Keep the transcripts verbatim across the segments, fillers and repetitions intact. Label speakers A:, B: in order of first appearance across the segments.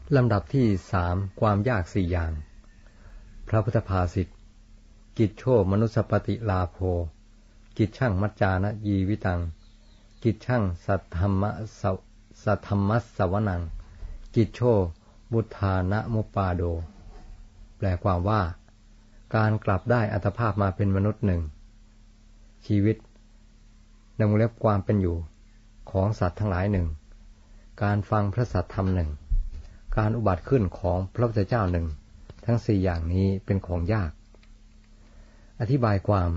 A: ลำดับที่สามความยากสี่อย่างพระพุทธภาษิตกิจโชมนุสปฏิลาโภกิจช่างมัจจานะยีวิตังกิจช่างสัทธรรมสัทธรรมัสสวนังกิจโชบุทานะมุปปาโดแปลความว่าการกลับได้อัตภาพมาเป็นมนุษย์หนึ่งชีวิตในวงเล็บความเป็นอยู่ของสัตว์ทั้งหลายหนึ่งการฟังพระสัทธรรมหนึ่งการอุบัติขึ้นของพระพุทธเจ้าหนึ่งทั้งสี่อย่างนี้เป็นของยากอธิบายความ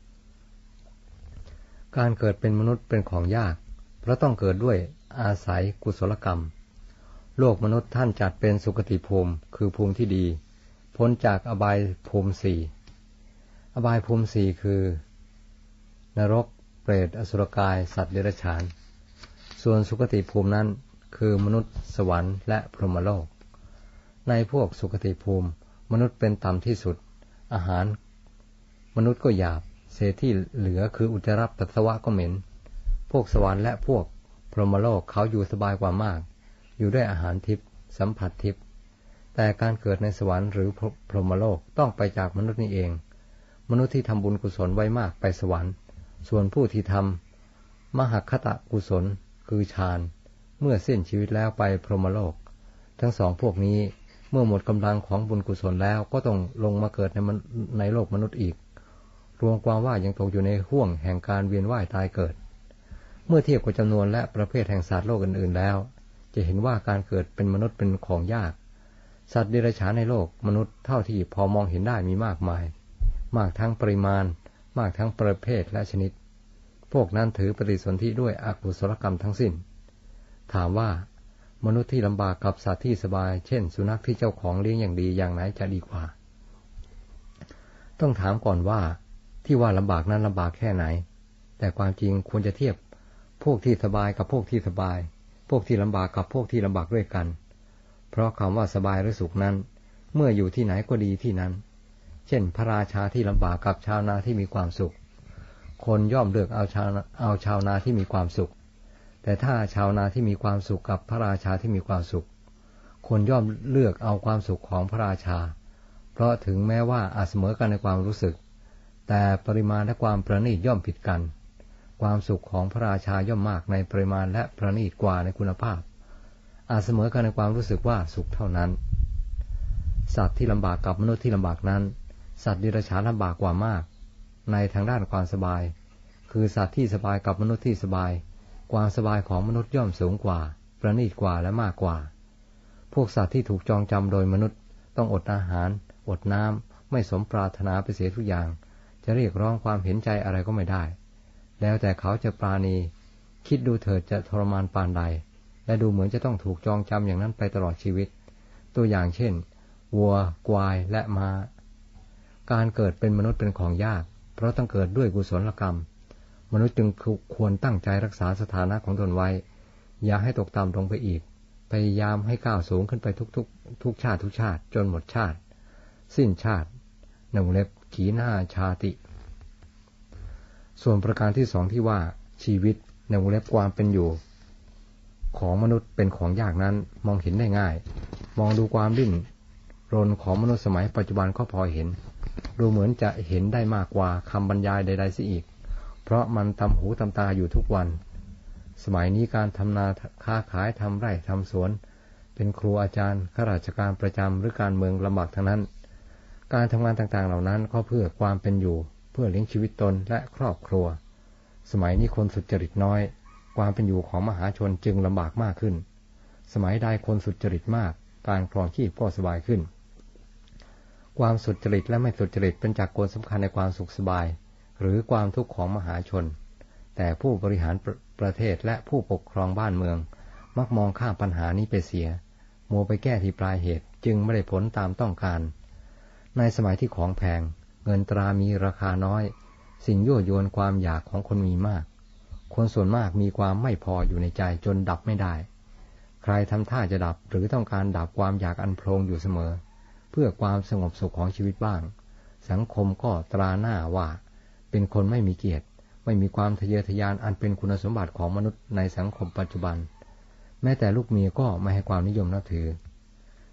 A: การเกิดเป็นมนุษย์เป็นของยากเพราะต้องเกิดด้วยอาศัยกุศลกรรมโลกมนุษย์ท่านจัดเป็นสุคติภูมิคือภูมิที่ดีพ้นจากอบายภูมิสี่อบายภูมิสี่คือนรกเปรตอสุรกายสัตว์เดรัจฉานส่วนสุคติภูมินั้นคือมนุษย์สวรรค์และพรหมโลกในพวกสุคติภูมิมนุษย์เป็นต่ำที่สุดอาหารมนุษย์ก็หยาบเศษที่เหลือคืออุจจาระปัสสาวะก็เหม็นพวกสวรรค์และพวกพรหมโลกเขาอยู่สบายกว่ามากอยู่ด้วยอาหารทิพย์สัมผัสทิพย์แต่การเกิดในสวรรค์หรือพรหมโลกต้องไปจากมนุษย์นี่เองมนุษย์ที่ทำบุญกุศลไว้มากไปสวรรค์ส่วนผู้ที่ทำมหคตกุศลคือฌานเมื่อสิ้นชีวิตแล้วไปพรหมโลกทั้งสองพวกนี้เมื่อหมดกำลังของบุญกุศลแล้วก็ต้องลงมาเกิดในในโลกมนุษย์อีกรวมความว่ายังตกอยู่ในห้วงแห่งการเวียนว่ายตายเกิดเมื่อเทียบกับจำนวนและประเภทแห่งสัตว์โลกอื่นๆแล้วจะเห็นว่าการเกิดเป็นมนุษย์เป็นของยากสัตว์เดรัจฉานในโลกมนุษย์เท่าที่พอมองเห็นได้มีมากมายมากทั้งปริมาณมากทั้งประเภทและชนิดพวกนั้นถือปฏิสนธิด้วยอกุศลกรรมทั้งสิ้นถามว่ามนุษย์ที่ลำบากกับสัตว์ที่สบายเช่นสุนัขที่เจ้าของเลี้ยงอย่างดีอย่างไหนจะดีกว่าต้องถามก่อนว่าที่ว่าลำบากนั้นลำบากแค่ไหนแต่ความจริงควรจะเทียบพวกที่สบายกับพวกที่สบายพวกที่ลำบากกับพวกที่ลำบากด้วยกันเพราะคำว่าสบายหรือสุขนั้นเมื่ออยู่ที่ไหนก็ดีที่นั้นเช่นพระราชาที่ลำบากกับชาวนาที่มีความสุขคนย่อมเลือกเอาชาวเอาชาวนาที่มีความสุขแต่ถ้าชาวนาที่มีความสุขกับพระราชาที่มีความสุขคนย่อมเลือกเอาความสุขของพระราชาเพราะถึงแม้ว่าอาจเสมอกันในความรู้สึกแต่ปริมาณและความประณีตย่อมผิดกันความสุขของพระราชาย่อมมากในปริมาณและประณีตกว่าในคุณภาพอาจเสมอกันในความรู้สึกว่าสุขเท่านั้นสัตว์ที่ลำบากกับมนุษย์ที่ลำบากนั้นสัตว์เดรัจฉานลำบากกว่ามากในทางด้านความสบายคือสัตว์ที่สบายกับมนุษย์ที่สบายความสบายของมนุษย์ย่อมสูงกว่าประณีตกว่าและมากกว่าพวกสัตว์ที่ถูกจองจำโดยมนุษย์ต้องอดอาหารอดน้ำไม่สมปรารถนาไปเสียทุกอย่างจะเรียกร้องความเห็นใจอะไรก็ไม่ได้แล้วแต่เขาจะปราณีคิดดูเถิดจะทรมานปานใดและดูเหมือนจะต้องถูกจองจำอย่างนั้นไปตลอดชีวิตตัวอย่างเช่นวัวควายและม้าการเกิดเป็นมนุษย์เป็นของยากเพราะต้องเกิดด้วยกุศลกรรมมนุษย์จึงควรตั้งใจรักษาสถานะของตนไว้อย่าให้ตกต่ำลงไปอีกพยายามให้ก้าวสูงขึ้นไปทุกๆทุกชาติทุกชาติจนหมดชาติสิ้นชาติในวงเล็บขีณาชาติส่วนประการที่สองที่ว่าชีวิตในวงเล็บความเป็นอยู่ของมนุษย์เป็นของยากนั้นมองเห็นได้ง่ายมองดูความดิ้นรนของมนุษย์สมัยปัจจุบันก็พอเห็นดูเหมือนจะเห็นได้มากกว่าคำบรรยายใดๆเสียอีกเพราะมันทำหูทำตาอยู่ทุกวันสมัยนี้การทำนาค้าขายทำไร่ทำสวนเป็นครูอาจารย์ข้าราชการประจำหรือการเมืองลำบากทั้งนั้นการทำงานต่างๆเหล่านั้นก็เพื่อความเป็นอยู่เพื่อเลี้ยงชีวิตตนและครอบครัวสมัยนี้คนสุจริตน้อยความเป็นอยู่ของมหาชนจึงลำบากมากขึ้นสมัยใดคนสุจริตมากการครองชีพก็สบายขึ้นความสุจริตและไม่สุจริตเป็นจักรกลสำคัญในความสุขสบายหรือความทุกข์ของมหาชนแต่ผู้บริหารประประเทศและผู้ปกครองบ้านเมืองมักมองข้ามปัญหานี้ไปเสียมัวไปแก้ที่ปลายเหตุจึงไม่ได้ผลตามต้องการในสมัยที่ของแพงเงินตรามีราคาน้อยสิ่งยั่วยวนความอยากของคนมีมากคนส่วนมากมีความไม่พออยู่ในใจจนดับไม่ได้ใครทำท่าจะดับหรือต้องการดับความอยากอันโพลงอยู่เสมอเพื่อความสงบสุขของชีวิตบ้างสังคมก็ตราหน้าว่าเป็นคนไม่มีเกียรติไม่มีความทะเยอทะยานอันเป็นคุณสมบัติของมนุษย์ในสังคมปัจจุบันแม้แต่ลูกเมียก็ไม่ให้ความนิยมนับถือ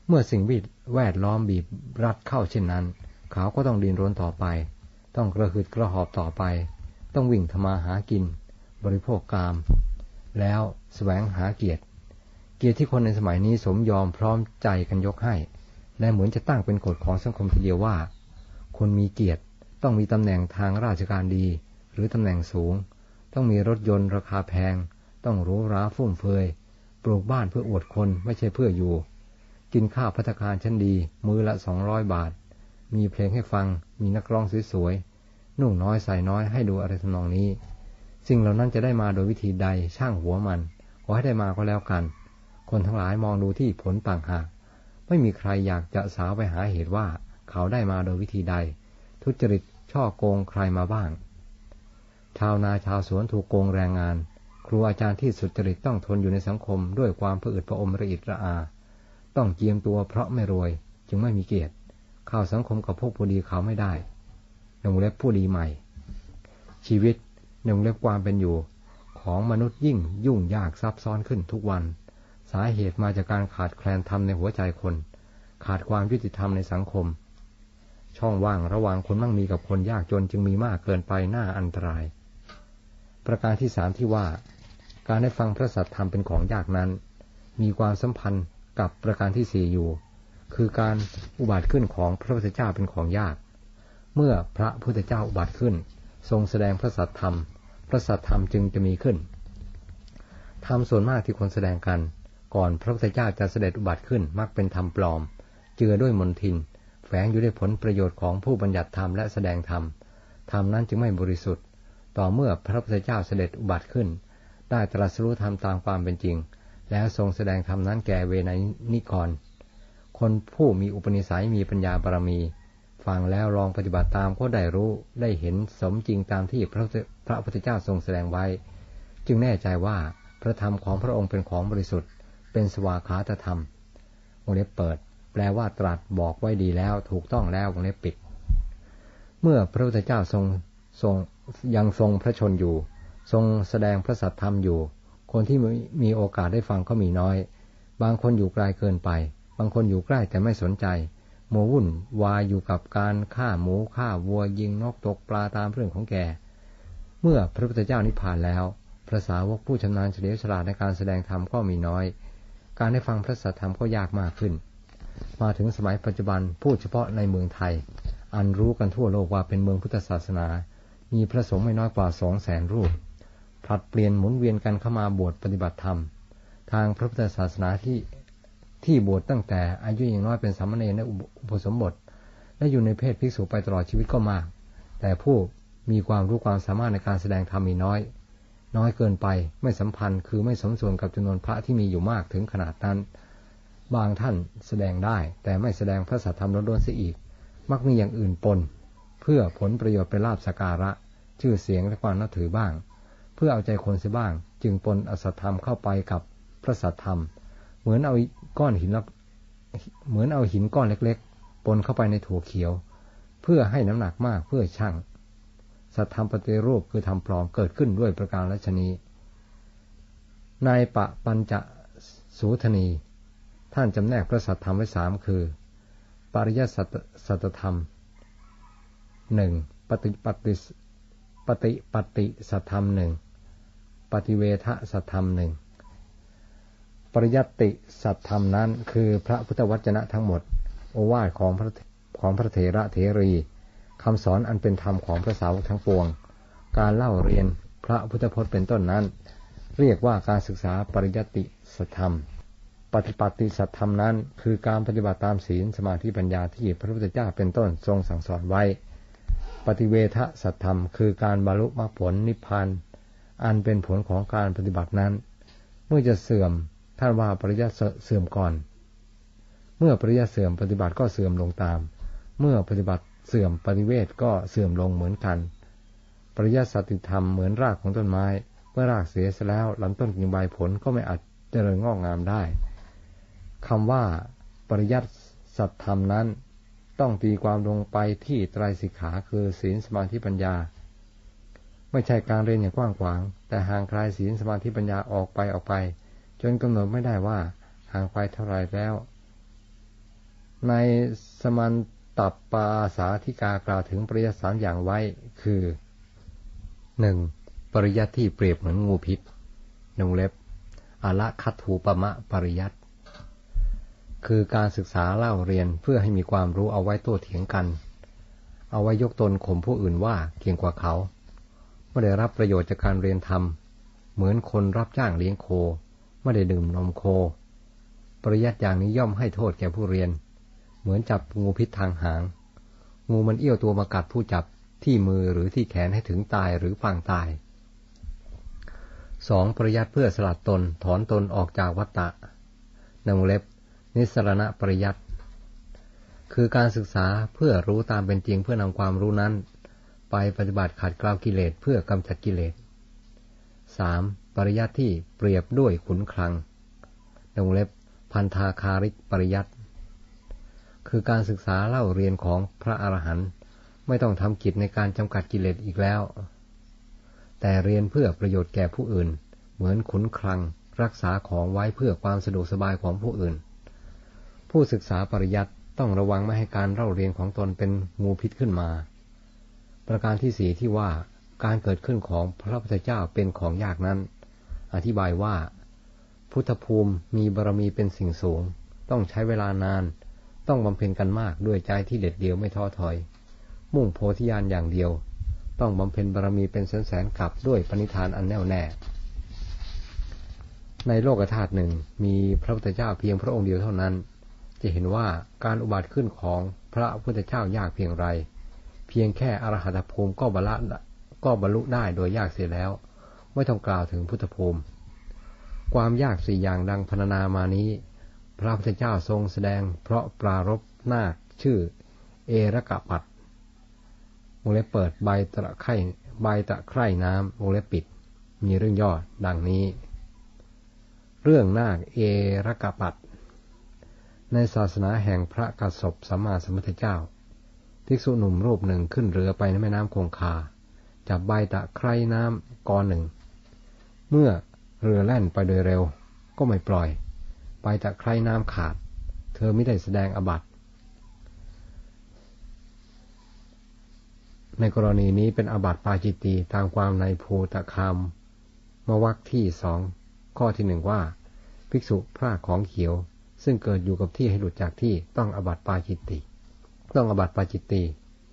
A: เมื่อสิ่งแวดล้อมบีบรัดเข้าเช่นนั้นเขาก็ต้องดิ้นรนต่อไปต้องกระหืดกระหอบต่อไปต้องวิ่งทำมาหากินบริโภคกามแล้วแสวงหาเกียรติเกียรติที่คนในสมัยนี้สมยอมพร้อมใจกันยกให้และเหมือนจะตั้งเป็นกฎของสังคมทีเดียวว่าคนมีเกียรติต้องมีตำแหน่งทางราชการดีหรือตำแหน่งสูงต้องมีรถยนต์ราคาแพงต้องหรูหราฟุ่มเฟือยปลูกบ้านเพื่ออวดคนไม่ใช่เพื่ออยู่กินข้าวภัตตาคารชั้นดีมื้อละสองร้อยบาทมีเพลงให้ฟังมีนักร้องสวยๆนุ่งน้อยใส่น้อยให้ดูอะไรทำนองนี้สิ่งเหล่านั้นจะได้มาโดยวิธีใดช่างหัวมันขอให้ได้มาก็แล้วกันคนทั้งหลายมองดูที่ผลต่างหากไม่มีใครอยากจะสาวไปหาเหตุว่าเขาได้มาโดยวิธีใดทุจริตช่อโกงใครมาบ้างชาวนาชาวสวนถูกโกงแรงงานครูอาจารย์ที่สุจริตต้องทนอยู่ในสังคมด้วยความผะอืดผะอมระอิดระอาต้องเจียมตัวเพราะไม่รวยจึงไม่มีเกียรติเข้าสังคมกับพวกผู้ดีเขาไม่ได้ในวงเล็บผู้ดีใหม่ชีวิตในวงเล็บความเป็นอยู่ของมนุษย์ยิ่งยุ่งยากซับซ้อนขึ้นทุกวันสาเหตุมาจากการขาดแคลนธรรมในหัวใจคนขาดความยุติธรรมในสังคมช่องว่างระหว่างคนมั่งมีกับคนยากจนจึงมีมากเกินไปน่าอันตรายประการที่สามที่ว่าการได้ฟังพระสัทธรรมเป็นของยากนั้นมีความสัมพันธ์กับประการที่สี่อยู่คือการอุบัติขึ้นของพระพุทธเจ้าเป็นของยากเมื่อพระพุทธเจ้าอุบัติขึ้นทรงแสดงพระสัทธรรมพระสัทธรรมจึงจะมีขึ้นธรรมส่วนมากที่คนแสดงกันก่อนพระพุทธเจ้าจะเสด็จอุบัติขึ้นมักเป็นธรรมปลอมเจือด้วยมลทินแฝงอยู่ด้วยผลประโยชน์ของผู้บัญญัติธรรมและแสดงธรรมธรรมนั้นจึงไม่บริสุทธิ์ต่อเมื่อพระพุทธเจ้าเสด็จอุบัติขึ้นได้ตรัสรู้ธรรมตามความเป็นจริงแล้วทรงแสดงธรรมนั้นแก่เวไนนิกรคนผู้มีอุปนิสัยมีปัญญาบารมีฟังแล้วลองปฏิบัติตามก็ได้รู้ได้เห็นสมจริงตามที่พระพระพุทธเจ้าทรงแสดงไว้จึงแน่ใจว่าพระธรรมของพระองค์เป็นของบริสุทธิ์เป็นสวากขาตธรรมวงเล็บเปิดแปลว่าตรัสบอกไว้ดีแล้วถูกต้องแล้ววงเล็บปิดเมื่อพระพุทธเจ้าทรงทรงยังทรงพระชนอยู่ทรงแสดงพระสัทธรรมอยู่คนที่มีโอกาสได้ฟังก็มีน้อยบางคนอยู่ไกลเกินไปบางคนอยู่ใกล้แต่ไม่สนใจโมวุ่นวายอยู่กับการฆ่าหมูฆ่าวัวยิงนกตกปลาตามเรื่องของแกเมื่อพระพุทธเจ้านิพพานแล้วพระสาวกผู้ชำนาญเฉลียวฉลาดในการแสดงธรรมก็มีน้อยการได้ฟังพระสัทธรรมก็ยากมากขึ้นมาถึงสมัยปัจจุบันพูดเฉพาะในเมืองไทยอันรู้กันทั่วโลกว่าเป็นเมืองพุทธศาสนามีพระสงฆ์ไม่น้อยกว่าสองแสนรูปผลัดเปลี่ยนหมุนเวียนกันเข้ามาบวชปฏิบัติธรรมทางพระพุทธศาสนาที่ที่บวชตั้งแต่อายุยังน้อยเป็นสามเณรและอุปสมบทและอยู่ในเพศภิกษุไปตลอดชีวิตก็มากแต่ผู้มีความรู้ความสามารถในการแสดงธรรมมีน้อยน้อยเกินไปไม่สัมพันธ์คือไม่สมส่วนกับจำนวนพระที่มีอยู่มากถึงขนาดนั้นบางท่านแสดงได้แต่ไม่แสดงพระสัทธรรมล้วนๆเสียอีกมักมีอย่างอื่นปนเพื่อผลประโยชน์เป็นลาภสักการะชื่อเสียงและความนับถือบ้างเพื่อเอาใจคนเสียบ้างจึงปนอสัทธรรมเข้าไปกับพระสัทธรรมเหมือนเอาก้อนหินเหมือนเอาหินก้อนเล็กๆปนเข้าไปในถั่วเขียวเพื่อให้น้ำหนักมากเพื่อชั่งสัทธรรมปฏิรูปคือธรรมปลอมเกิดขึ้นด้วยประการละชนีในปะปัญจสูทนีท่านจำแนกพระสัทธรรมไว้สามคือปริยัติสัตธรรมหนึ่งปฏิปฏิปฏิปฏิสัทธรรมหนึ่งปฏิเวทสัทธรรมหนึ่งปริยัติสัทธรรมนั้นคือพระพุทธวจนะทั้งหมดโอวาทของพระของพระเถระเถรีคำสอนอันเป็นธรรมของพระสาวกทั้งปวงการเล่าเรียนพระพุทธพจน์เป็นต้นนั้นเรียกว่าการศึกษาปริยัติสัทธรรมปฏิปัติสัทธรรมนั้นคือการปฏิบัติตามศีลสมาธิปัญญาที่พระพุทธเจ้าเป็นต้นทรงสั่งสอนไว้ปฏิเวทสัทธรรมคือการบรรลุมรรคผลนิพพานอันเป็นผลของการปฏิบัตินั้นเมื่อจะเสื่อมท่านว่าปริยัติเสื่อมก่อนเมื่อปริยัติเสื่อมปฏิบัติก็เสื่อมลงตามเมื่อปฏิบัติเสื่อมปฏิเวทก็เสื่อมลงเหมือนกันปริยัติสัตติธรรมเหมือนรากของต้นไม้เมื่อรากเสียเสียแล้วลำต้นกิ่งใบผลก็ไม่อาจเจริญงอกงามได้คำว่าปริยัติสัตธรรมนั้นต้องตีความลงไปที่ไตรสิกขาคือศีลสมาธิปัญญาไม่ใช่การเรียนอย่างกว้างขวางแต่ห่างไกลศีลสมาธิปัญญาออกไปออกไปจนกำหนดไม่ได้ว่าห่างไปเท่าไรแล้วในสมันตัปปาสาธิกากล่าวถึงปริยัติสามอย่างไว้คือ หนึ่ง. ปริยัติที่เปรียบเหมือนงูพิษวงเล็บอละคัตถูปมะปริยัติคือการศึกษาเล่าเรียนเพื่อให้มีความรู้เอาไว้โต้เถียงกันเอาไว้ยกตนข่มผู้อื่นว่าเก่งกว่าเขาไม่ได้รับประโยชน์จากการเรียนธรรมเหมือนคนรับจ้างเลี้ยงโคไม่ได้ดื่มนมโคปริยัติอย่างนี้ย่อมให้โทษแก่ผู้เรียนเหมือนจับงูพิษทางหางงูมันเอี้ยวตัวมากัดผู้จับที่มือหรือที่แขนให้ถึงตายหรือปางตาย สอง. ปริยัติเพื่อสลัดตนถอนตนออกจากวัฏฏะในวงเล็บนิสรณปริยัติคือการศึกษาเพื่อรู้ตามเป็นจริงเพื่อนำความรู้นั้นไปปฏิบัติขัดเกลากิเลสเพื่อกำจัดกิเลส สาม. ปริยัติที่เปรียบด้วยขุนคลังในวงเล็บพันธาคาริกปริยัติคือการศึกษาเล่าเรียนของพระอรหันต์ไม่ต้องทำกิจในการจำกัดกิเลสอีกแล้วแต่เรียนเพื่อประโยชน์แก่ผู้อื่นเหมือนขุนคลังรักษาของไว้เพื่อความสะดวกสบายของผู้อื่นผู้ศึกษาปริยัติต้องระวังไม่ให้การเล่าเรียนของตนเป็นงูพิษขึ้นมาประการที่สี่ที่ว่าการเกิดขึ้นของพระพุทธเจ้าเป็นของยากนั้นอธิบายว่าพุทธภูมิมีบารมีเป็นสิ่งสูงต้องใช้เวลานานต้องบำเพ็ญกันมากด้วยใจที่เด็ดเดี่ยวไม่ท้อถอยมุ่งโพธิญาณอย่างเดียวต้องบำเพ็ญบารมีเป็นแสนๆกับด้วยปณิธานอันแน่วแน่ในโลกธาตุหนึ่งมีพระพุทธเจ้าเพียงพระองค์เดียวเท่านั้นจะเห็นว่าการอุบัติขึ้นของพระพุทธเจ้ายากเพียงไรเพียงแค่อรหัตภูมิก็บรรลุก็บรรลุได้โดยยากเสียแล้วไม่ต้องกล่าวถึงพุทธภูมิความยากสี่อย่างดังพรรณนามานี้พระพุทธเจ้าทรงแสดงเพราะปรารภนาคชื่อเอรกปัฏวงเล็บเปิดใบตะไคร่ใบตะไคร่น้ำวงเล็บปิดมีเรื่องย่อดังนี้เรื่องนาคเอรกปัฏในศาสนาแห่งพระกัสสปสัมมาสัมพุทธเจ้าภิกษุหนุ่มรูปหนึ่งขึ้นเรือไปในแม่น้ำคงคาจับใบตะไคร่น้ำกอหนึ่งเมื่อเรือแล่นไปโดยเร็วก็ไม่ปล่อยใบตะไคร่น้ำขาดเธอไม่ได้แสดงอาบัติในกรณีนี้เป็นอาบัติปาจิตตีตามความในภูตคามมวรรคที่สองข้อที่หนึ่งว่าภิกษุพรากของเขียวซึ่งเกิดอยู่กับที่ให้หลุดจากที่ต้องอาบัติปาจิตตีต้องอาบัติปาจิตตี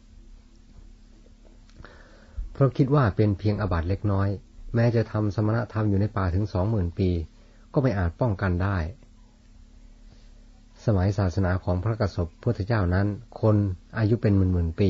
A: เพราะคิดว่าเป็นเพียงอาบัติเล็กน้อยแม้จะทำสมณธรรมอยู่ในป่าถึงสองหมื่นปีก็ไม่อาจป้องกันได้สมัยศาสนาของพระกัสสปพุทธเจ้านั้นคนอายุเป็นหมื่นๆปี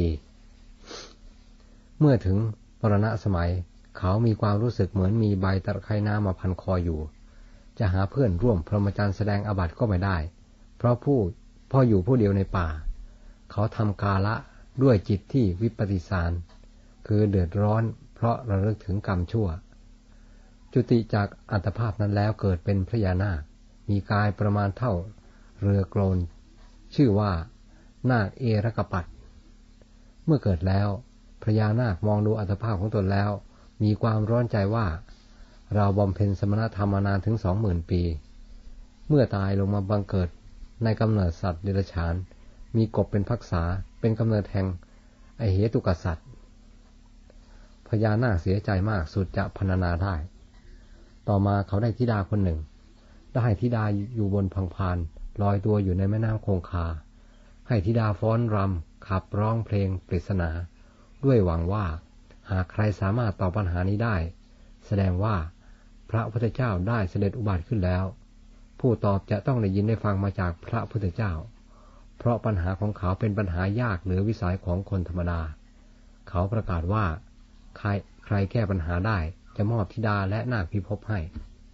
A: เมื่อถึงมรณะสมัยเขามีความรู้สึกเหมือนมีใบตะไคร่น้ำมาพันคออยู่จะหาเพื่อนร่วมพรหมจรรย์แสดงอาบัติก็ไม่ได้เพราะผู้พ่ออยู่ผู้เดียวในป่าเขาทำกาละด้วยจิตที่วิปฏิสารคือเดือดร้อนเพราะระลึกถึงกรรมชั่วจุติจากอัตภาพนั้นแล้วเกิดเป็นพญานาคมีกายประมาณเท่าเรือโกลนชื่อว่านาคเอรกปัฏเมื่อเกิดแล้วพญานาคมองดูอัตภาพของตนแล้วมีความร้อนใจว่าเราบำเพ็ญสมณธรรมมานานถึงสองหมื่นปีเมื่อตายลงมาบังเกิดในกำเนิดสัตว์เดรัจฉานมีกบเป็นภักษาเป็นกำเนิดแห่งไอเหตุกสัตว์พญานาคเสียใจมากสุดจะพรรณนาได้ต่อมาเขาได้ธิดาคนหนึ่งได้ธิดาอยู่บนพังพานลอยตัวอยู่ในแม่น้ำคงคาให้ธิดาฟ้อนรำขับร้องเพลงปริศนาด้วยหวังว่าหากใครสามารถตอบปัญหานี้ได้แสดงว่าพระพุทธเจ้าได้เสด็จอุบัติขึ้นแล้วผู้ตอบจะต้องได้ยินได้ฟังมาจากพระพุทธเจ้าเพราะปัญหาของเขาเป็นปัญหายากเหนือวิสัยของคนธรรมดาเขาประกาศว่าใครใครแก้ปัญหาได้จะมอบธิดาและนาคพิภพให้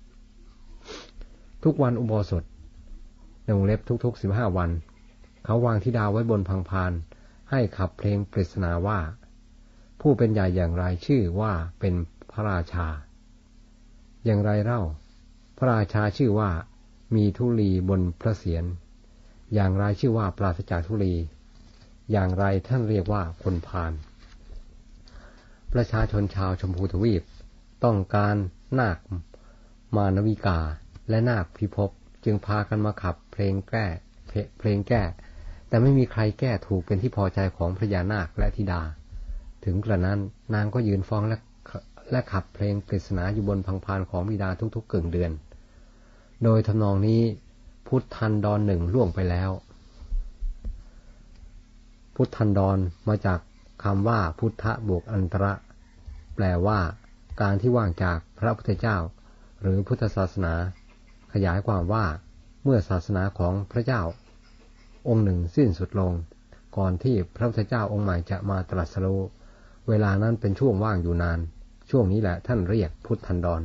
A: ทุกวันอุโบสถในวงเล็บทุกๆสิบห้าวันเขาวางธิดาไว้บนพังพานให้ขับเพลงปริศนาว่าผู้เป็นใหญ่อย่างไรชื่อว่าเป็นพระราชาอย่างไรเล่าพระราชาชื่อว่ามีธุลีบนพระเศียรอย่างไรชื่อว่าปราศจากธุลีอย่างไรท่านเรียกว่าคนพาลประชาชนชาวชมพูทวีปต้องการนาคมานวิกาและนาคพิภพจึงพากันมาขับเพลงแก้เพลงแก้แต่ไม่มีใครแก้ถูกเป็นที่พอใจของพระยานาคและธิดาถึงกระนั้นนางก็ยืนฟ้องและและขับเพลงปริศนาอยู่บนพังพานของบิดาทุกๆกึ่งเดือนโดยทำนองนี้พุทธันดรหนึ่งล่วงไปแล้วพุทธันดรมาจากคำว่าพุทธบวกอันตระแปลว่าการที่ว่างจากพระพุทธเจ้าหรือพุทธศาสนาขยายความว่าเมื่อศาสนาของพระเจ้าองค์หนึ่งสิ้นสุดลงก่อนที่พระพุทธเจ้าองค์ใหม่จะมาตรัสรู้เวลานั้นเป็นช่วงว่างอยู่นานช่วงนี้แหละท่านเรียกพุทธันดร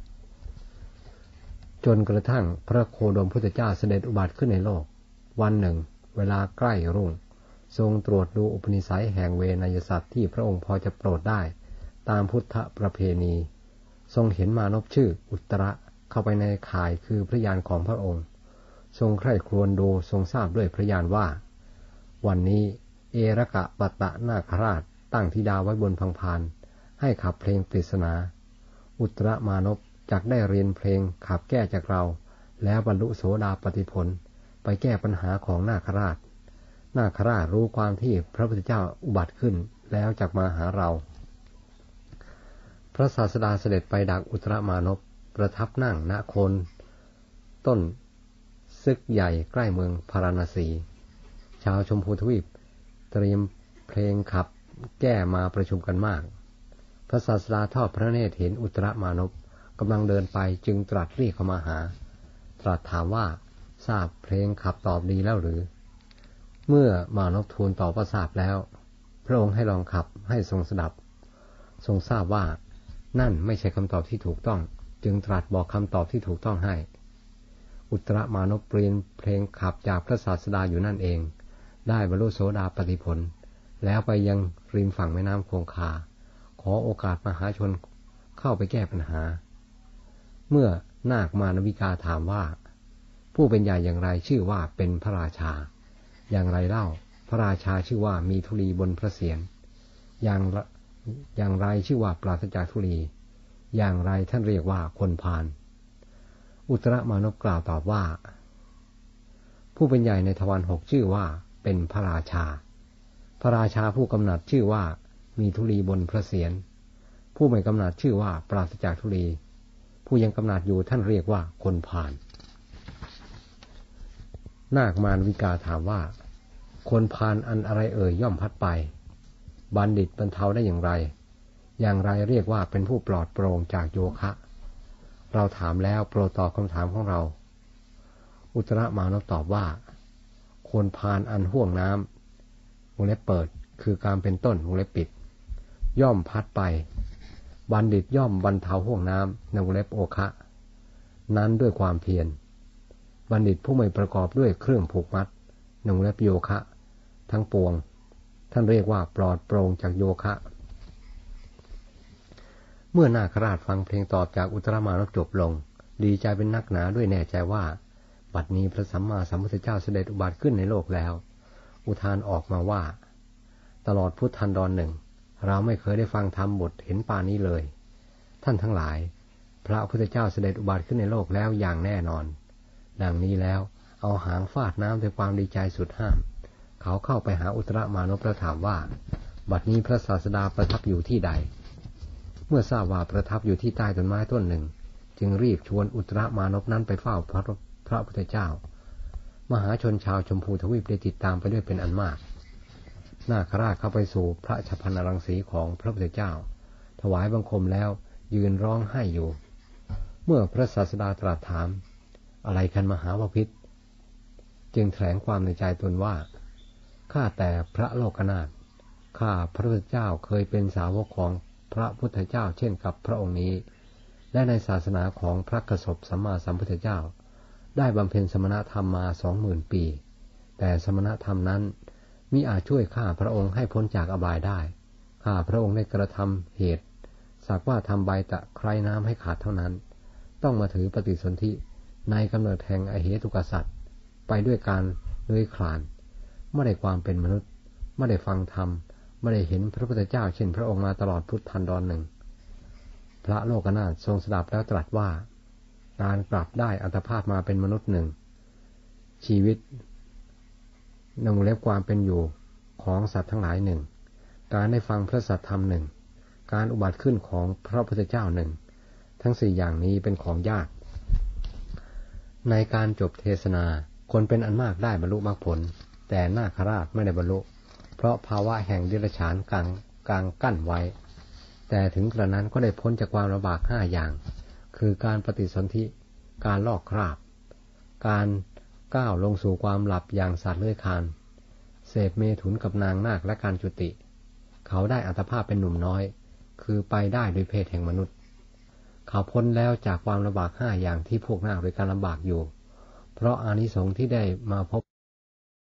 A: จนกระทั่งพระโคดมพุทธเจ้าเสด็จอุบัติขึ้นในโลกวันหนึ่งเวลาใกล้รุ่งทรงตรวจดูอุปนิสัยแห่งเวนยสัตว์ที่พระองค์พอจะโปรดได้ตามพุทธประเพณีทรงเห็นมานพชื่ออุตระเข้าไปในข่ายคือพระญาณของพระองค์ทรงใคร่ครวญดูทรงทราบด้วยพระญาณว่าวันนี้เอระกะปตะนาคราชตั้งธิดาไว้บนพังพานให้ขับเพลงปริศนาอุตระมานพจักได้เรียนเพลงขับแก้จากเราแล้วบรรลุโสดาปัตติผลไปแก้ปัญหาของนาคราชนาคราชรู้ความที่พระพุทธเจ้าอุบัติขึ้นแล้วจักมาหาเราพระศาสดาเสด็จไปดักอุตรมานพประทับนั่งณโคนต้นซึกใหญ่ใกล้เมืองพาราณสีชาวชมพูทวีปเตรียมเพลงขับแก้มาประชุมกันมากพระศาสดาทอดพระเนตรเห็นอุตรมานพกำลังเดินไปจึงตรัสเรียกเข้ามาหาตรัสถามว่าทราบเพลงขับตอบดีแล้วหรือเมื่อมานพทูลตอบว่าทราบแล้วพระองค์ให้ลองขับให้ทรงสดับทรงทราบว่านั่นไม่ใช่คำตอบที่ถูกต้องจึงตรัสบอกคำตอบที่ถูกต้องให้อุตรมานพเปลี่ยนเพลงขับจากพระศาสดาอยู่นั่นเองได้บรรลุโสดาปัตติผลแล้วไปยังริมฝั่งแม่น้ำคงคาขอโอกาสมหาชนเข้าไปแก้ปัญหาเมื่อนาคมานวิกาถามว่าผู้เป็นใหญ่อย่างไรชื่อว่าเป็นพระราชาอย่างไรเล่าพระราชาชื่อว่ามีธุลีบนพระเศียรอย่างอย่างไรชื่อว่าปราศจากธุลีอย่างไรท่านเรียกว่าคนพาลอุตรมานพกล่าวตอบว่าผู้เป็นใหญ่ในทวารหกชื่อว่าเป็นพระราชาพระราชาผู้กำหนัดชื่อว่ามีธุลีบนพระเศียรผู้ไม่กำหนัดชื่อว่าปราศจากธุลีผู้ยังกำหนัดอยู่ท่านเรียกว่าคนพาลนาคมานวิกาถามว่าคนพาลอันอะไรเอ่ยย่อมพัดไปบัณฑิตบรรเทาได้อย่างไรอย่างไรเรียกว่าเป็นผู้ปลอดโปร่งจากโยคะเราถามแล้วโปรดตอบคำถามของเราอุตรมานพตอบว่าคนพาลอันห่วงน้ำวงเล็บเปิดคือการเป็นต้นวงเล็บปิดย่อมพัดไปบัณฑิตย่อมบรรเทาห่วงน้ำในวงเล็บโอคะนั้นด้วยความเพียรบัณฑิตผู้ไม่ประกอบด้วยเครื่องผูกมัดในวงเล็บโยคะทั้งปวงท่านเรียกว่าปลอดโปร่งจากโยคะเมื่อนาคราชฟังเพลงตอบจากอุตรมานพจบลงดีใจเป็นนักหนาด้วยแน่ใจว่าบัดนี้พระสัมมาสัมพุทธเจ้าเสด็จอุบัติขึ้นในโลกแล้วอุทานออกมาว่าตลอดพุทธันดรหนึ่งเราไม่เคยได้ฟังธรรมบทเห็นปานนี้เลยท่านทั้งหลายพระพุทธเจ้าเสด็จอุบัติขึ้นในโลกแล้วอย่างแน่นอนดังนี้แล้วเอาหางฟาดน้ำด้วยความดีใจสุดห้ามเขาเข้าไปหาอุตรมานพแล้วถามว่าบัดนี้พระศาสดาประทับอยู่ที่ใดเมื่อทราบว่าประทับอยู่ที่ใต้ต้นไม้ต้นหนึ่งจึงรีบชวนอุตรมานพนั้นไปเฝ้าพระพระพุทธเจ้ามหาชนชาวชมพูทวีปได้ติดตามไปด้วยเป็นอันมากนาคราชเข้าไปสู่พระชพันนรังสีของพระพุทธเจ้าถวายบังคมแล้วยืนร้องไห้อยู่เมื่อพระศาสดาตรัสถามอะไรกันมหาวพิตรจึงแถลงความในใจตนว่าข้าแต่พระโลกนาถข้าพระพุทธเจ้าเคยเป็นสาวกของพระพุทธเจ้าเช่นกับพระองค์นี้และในศาสนาของพระกสบสัมมาสัมพุทธเจ้าได้บำเพ็ญสมณธรรมมาสองหมื่นปีแต่สมณธรรมนั้นมิอาจช่วยข้าพระองค์ให้พ้นจากอบายได้ข้าพระองค์ได้กระทำเหตุสักว่าทำใบตะไคร่น้ำให้ขาดเท่านั้นต้องมาถือปฏิสนธิในกำเนิดแห่งอเหตุกษัตริย์ไปด้วยการเลื้อยคลานไม่ได้ความเป็นมนุษย์ไม่ได้ฟังธรรมไม่ได้เห็นพระพุทธเจ้าเช่นพระองค์มาตลอดพุทธันดรหนึ่งพระโลกนาถทรงสดับแล้วตรัสว่าการกลับได้อัตภาพมาเป็นมนุษย์หนึ่งชีวิตในวงเล็บความเป็นอยู่ของสัตว์ทั้งหลายหนึ่งการได้ฟังพระสัทธรรมหนึ่งการอุบัติขึ้นของพระพุทธเจ้าหนึ่งทั้งสี่อย่างนี้เป็นของยากในการจบเทศนาคนเป็นอันมากได้บรรลุมรรคผลแต่นาคราชไม่ได้บรรลุเพราะภาวะแห่งเดรัจฉานกลางกลางกั้นไว้แต่ถึงกระนั้นก็ได้พ้นจากความลำบากห้าอย่างคือการปฏิสนธิการลอกคราบการก้าวลงสู่ความหลับอย่างสัตว์เลื้อยคลานเสพเมถุนกับนางนาคและการจุติเขาได้อัตภาพเป็นหนุ่มน้อยคือไปได้โดยเพศแห่งมนุษย์เขาพ้นแล้วจากความลำบากห้าอย่างที่พวกนาคโดยการลำบากอยู่เพราะอานิสงส์ที่ได้มาพบ